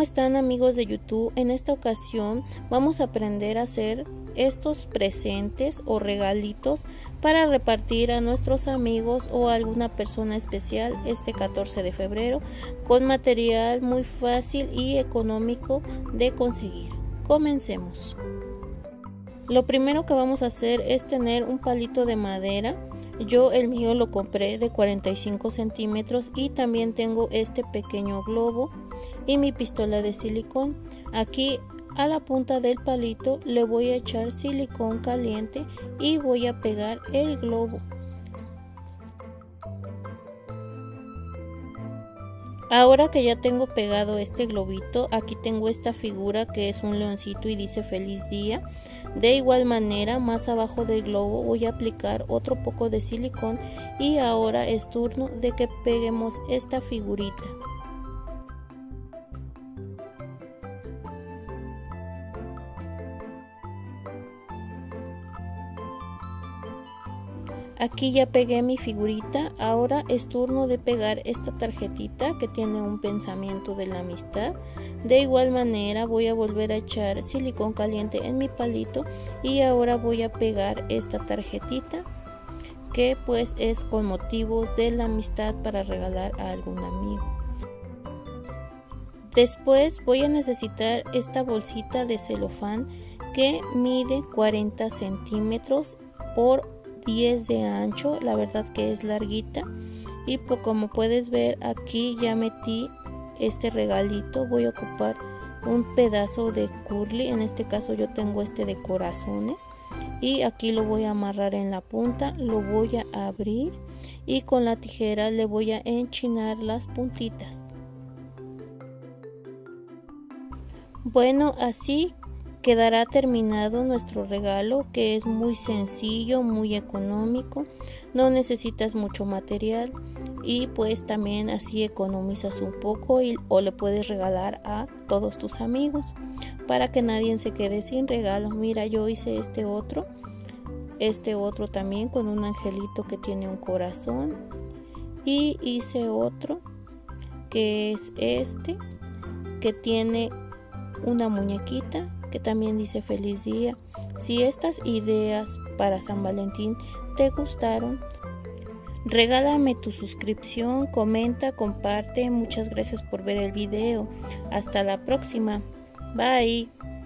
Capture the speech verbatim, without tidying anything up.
están, amigos de YouTube? En esta ocasión vamos a aprender a hacer estos presentes o regalitos para repartir a nuestros amigos o a alguna persona especial este catorce de febrero con material muy fácil y económico de conseguir. Comencemos. Lo primero que vamos a hacer es tener un palito de madera. Yo el mío lo compré de cuarenta y cinco centímetros y también tengo este pequeño globo y mi pistola de silicón. Aquí a la punta del palito le voy a echar silicón caliente y voy a pegar el globo. Ahora que ya tengo pegado este globito, aquí tengo esta figura que es un leoncito y dice feliz día. De igual manera, más abajo del globo voy a aplicar otro poco de silicón y ahora es turno de que peguemos esta figurita. Aquí ya pegué mi figurita, ahora es turno de pegar esta tarjetita que tiene un pensamiento de la amistad. De igual manera voy a volver a echar silicón caliente en mi palito y ahora voy a pegar esta tarjetita que pues es con motivo de la amistad para regalar a algún amigo. Después voy a necesitar esta bolsita de celofán que mide cuarenta centímetros por diez de ancho, la verdad que es larguita y pues como puedes ver aquí ya metí este regalito. Voy a ocupar un pedazo de curly, en este caso yo tengo este de corazones y aquí lo voy a amarrar en la punta, lo voy a abrir y con la tijera le voy a enchinar las puntitas. Bueno, así quedará terminado nuestro regalo, que es muy sencillo, muy económico, no necesitas mucho material y pues también así economizas un poco y, o le puedes regalar a todos tus amigos para que nadie se quede sin regalo. Mira, yo hice este otro, este otro también con un angelito que tiene un corazón y hice otro que es este que tiene una muñequita que también dice feliz día. Si estas ideas para San Valentín te gustaron, regálame tu suscripción, comenta, comparte. Muchas gracias por ver el video. Hasta la próxima. Bye.